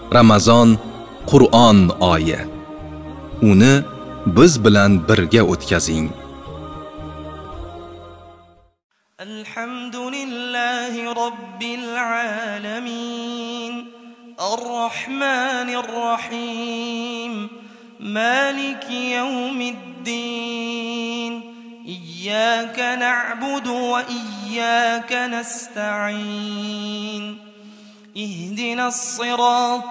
Ramazon Qur'on oyi. Uni biz bilan birga o'tkazing. Alhamdulillahi robbil alamin. Ar-Rahmanir Rahim. Maliki yawmiddin. Iyyaka na'budu wa iyyaka nasta'in. اهدنا الصراط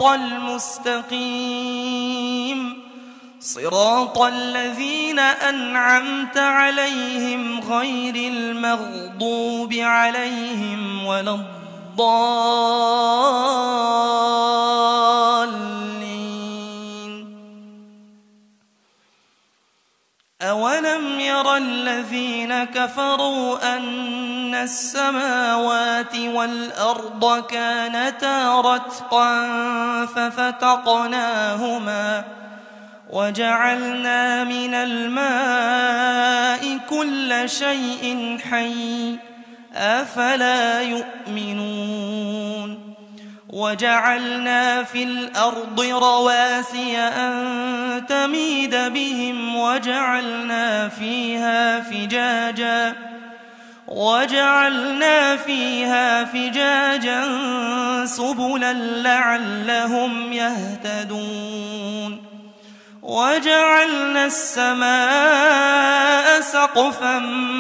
المستقيم صراط الذين أنعمت عليهم غير المغضوب عليهم ولا الضالين. أولم ير الذين كفروا أن السماوات والأرض كانتا رتقا ففتقناهما وجعلنا من الماء كل شيء حي أفلا يؤمنون. وجعلنا في الأرض رواسي أن تميد بهم وجعلنا فيها فجاجا سبلا لعلهم يهتدون. وجعلنا السماء سقفا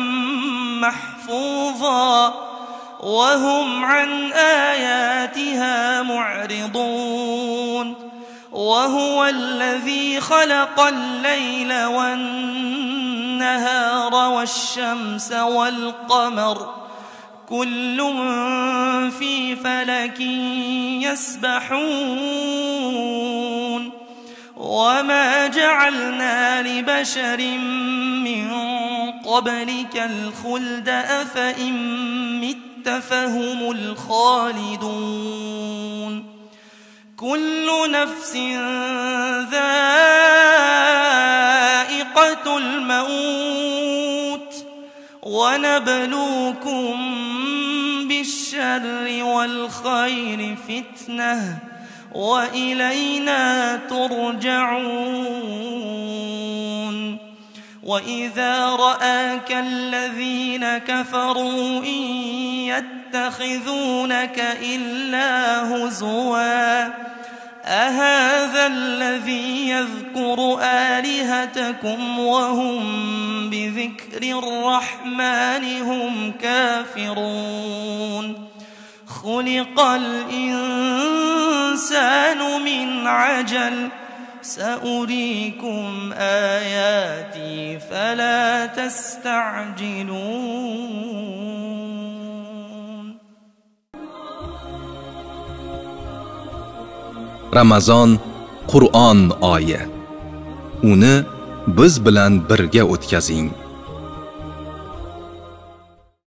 محفوظا وهم عن آياتها معرضون. وهو الذي خلق الليل والنهار والشمس والقمر كل في فلك يسبحون. وما جعلنا لبشر من قبلك الخلد أفإن مت فهم الخالدون. كل نفس ذائقة الموت ونبلوكم بالشر والخير فتنة وإلينا ترجعون. وإذا رآك الذين كفروا إن يتخذونك إلا هزوا أهذا الذي يذكر آلهتكم وهم بذكر الرحمن هم كافرون. خلق الإنسان من عجل سأريكم آياتي فلا تستعجلون. Ramazon Qur'on oyi. Uni biz bilan birga o'tkazing.